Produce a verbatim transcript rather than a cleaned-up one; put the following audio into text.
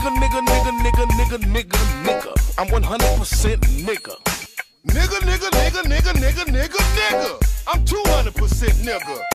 Nigga, nigga, nigga, nigga, nigga, nigga, nigga. I'm one hundred percent nigga. Nigga, nigga, nigga, nigga, nigga, nigga, nigga. I'm two hundred percent nigga.